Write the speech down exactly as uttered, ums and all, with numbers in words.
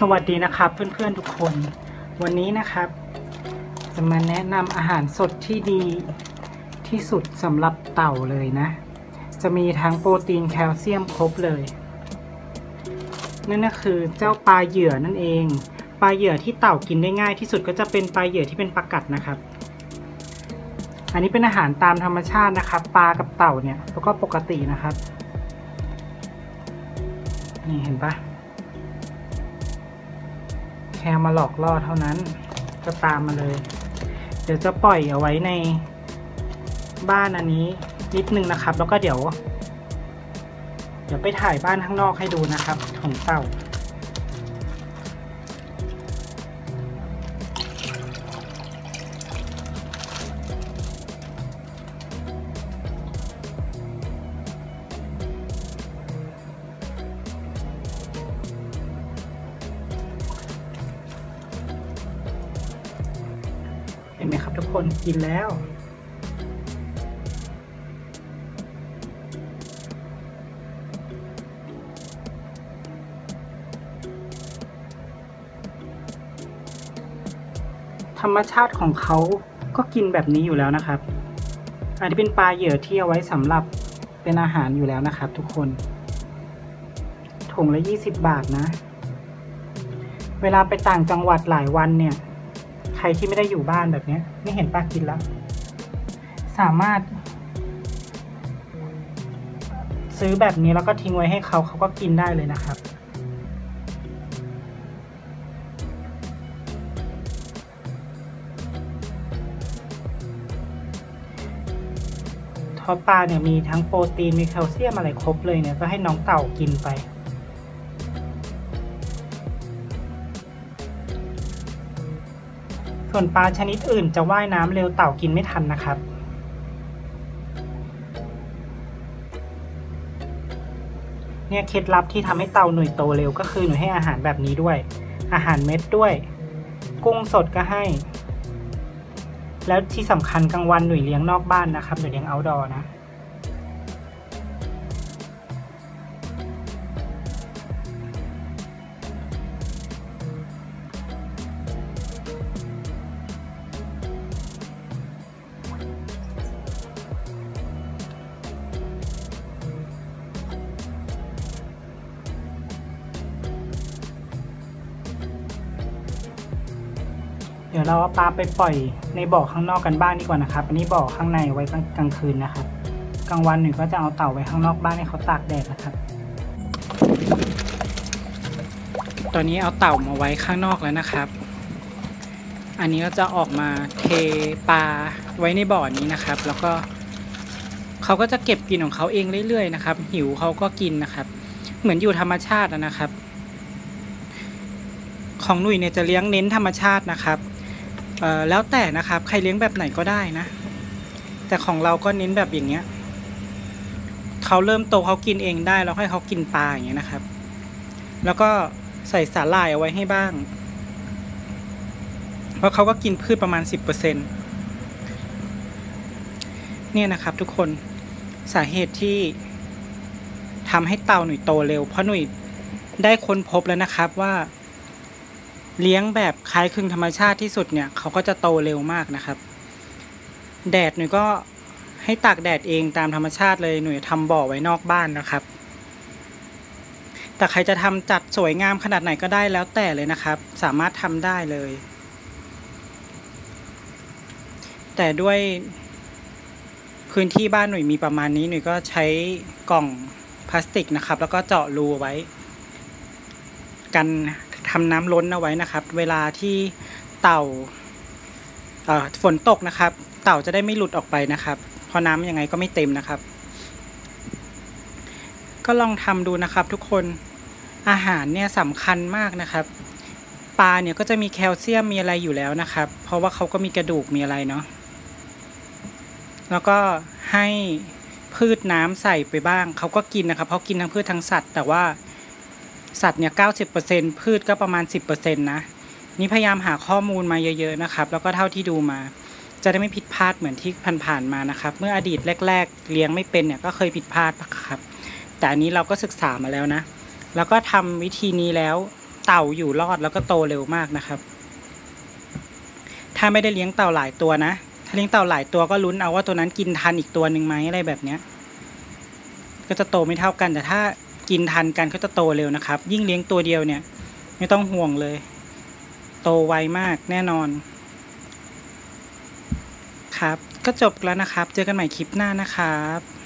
สวัสดีนะครับเพื่อนๆทุกคนวันนี้นะครับจะมาแนะนำอาหารสดที่ดีที่สุดสำหรับเต่าเลยนะจะมีทั้งโปรตีนแคลเซียมครบเลยนั่นก็คือเจ้าปลาเหยื่อนั่นเองปลาเหยื่อที่เต่ากินได้ง่ายที่สุดก็จะเป็นปลาเหยื่อที่เป็นปลากัดนะครับอันนี้เป็นอาหารตามธรรมชาตินะครับปลากับเต่าเนี่ยแล้วก็ปกตินะครับนี่เห็นปะแค่มาหลอกล่อเท่านั้นก็ตามมาเลยเดี๋ยวจะปล่อยเอาไว้ในบ้านอันนี้นิดนึงนะครับแล้วก็เดี๋ยวเดี๋ยวไปถ่ายบ้านข้างนอกให้ดูนะครับของเต่าเห็นไหมครับทุกคนกินแล้วธรรมชาติของเขาก็กินแบบนี้อยู่แล้วนะครับอันนี้เป็นปลาเหยื่อที่เอาไว้สำหรับเป็นอาหารอยู่แล้วนะครับทุกคนถุงละยี่สิบบาทนะเวลาไปต่างจังหวัดหลายวันเนี่ยใครที่ไม่ได้อยู่บ้านแบบนี้ไม่เห็นปลากินแล้วสามารถซื้อแบบนี้แล้วก็ทิ้งไว้ให้เขาเขาก็กินได้เลยนะครับทอดปลาเนี่ยมีทั้งโปรตีนมีแคลเซียมอะไรครบเลยเนี่ยก็ให้น้องเต่ากินไปส่วนปลาชนิดอื่นจะว่ายน้ำเร็วเต่ากินไม่ทันนะครับเนี่ยเคล็ดลับที่ทำให้เต่าหนุ่ยโตเร็วก็คือหนูให้อาหารแบบนี้ด้วยอาหารเม็ดด้วยกุ้งสดก็ให้แล้วที่สำคัญกลางวันหนุ่ยเลี้ยงนอกบ้านนะครับหนุ่ยเลี้ยงเอาท์ดอร์นะเดี๋ยวเราเอาปลาไปปล่อยในบ่อข้างนอกกันบ้านดีกว่านะครับอันนี้บ่อข้างในไว้กลางคืนนะครับกลางวันหนึ่งก็จะเอาเต่าไว้ข้างนอกบ้านให้เขาตากแดดนะครับตอนนี้เอาเต่ามาไว้ข้างนอกแล้วนะครับอันนี้ก็จะออกมาเทปลาไว้ในบ่อนี้นะครับแล้วก็เขาก็จะเก็บกินของเขาเองเรื่อยๆนะครับหิวเขาก็กินนะครับเหมือนอยู่ธรรมชาตินะครับของหนุ่ยเนี่ยจะเลี้ยงเน้นธรรมชาตินะครับเอ่อแล้วแต่นะครับใครเลี้ยงแบบไหนก็ได้นะแต่ของเราก็เน้นแบบอย่างเงี้ยเขาเริ่มโตเขากินเองได้แล้วให้เขากินปลาอย่างเงี้ยนะครับแล้วก็ใส่สาหร่ายเอาไว้ให้บ้างเพราะเขาก็กินพืชประมาณ สิบเปอร์เซ็นต์ เนี่ยนะครับทุกคนสาเหตุที่ทำให้เต่าหนุ่ยโตเร็วเพราะหนุ่ยได้ค้นพบแล้วนะครับว่าเลี้ยงแบบคล้ายคลึงธรรมชาติที่สุดเนี่ยเขาก็จะโตเร็วมากนะครับแดดหนุ่ยก็ให้ตากแดดเองตามธรรมชาติเลยหนุ่ยทำบ่อไว้นอกบ้านนะครับแต่ใครจะทำจัดสวยงามขนาดไหนก็ได้แล้วแต่เลยนะครับสามารถทำได้เลยแต่ด้วยพื้นที่บ้านหนุ่ยมีประมาณนี้หนุ่ยก็ใช้กล่องพลาสติกนะครับแล้วก็เจาะรูไว้กันทำน้ำล้นเอาไว้นะครับเวลาที่เต่าฝนตกนะครับเต่าจะได้ไม่หลุดออกไปนะครับเพราะน้ำยังไงก็ไม่เต็มนะครับก็ลองทำดูนะครับทุกคนอาหารเนี่ยสำคัญมากนะครับปลาเนี่ยก็จะมีแคลเซียมมีอะไรอยู่แล้วนะครับเพราะว่าเขาก็มีกระดูกมีอะไรเนาะแล้วก็ให้พืชน้ำใส่ไปบ้างเขาก็กินนะครับเขากินทั้งพืชทั้งสัตว์แต่ว่าสัตว์เนี่ย เก้าสิบเปอร์เซ็นต์ พืชก็ประมาณ สิบเปอร์เซ็นต์ นะนี่พยายามหาข้อมูลมาเยอะๆนะครับแล้วก็เท่าที่ดูมาจะได้ไม่ผิดพลาดเหมือนที่ผ่านๆมานะครับเมื่ออดีตแรกๆเลี้ยงไม่เป็นเนี่ยก็เคยผิดพลาดครับแต่อันนี้เราก็ศึกษามาแล้วนะ แล้วก็ทำวิธีนี้แล้วเต่าอยู่รอดแล้วก็โตเร็วมากนะครับถ้าไม่ได้เลี้ยงเต่าหลายตัวนะถ้าเลี้ยงเต่าหลายตัวก็ลุ้นเอาว่าตัวนั้นกินทันอีกตัวหนึ่งไหมอะไรแบบเนี้ยก็จะโตไม่เท่ากันแต่ถ้ากินทันกันก็จะโตเร็วนะครับยิ่งเลี้ยงตัวเดียวเนี่ยไม่ต้องห่วงเลยโตไวมากแน่นอนครับก็จบแล้วนะครับเจอกันใหม่คลิปหน้านะครับ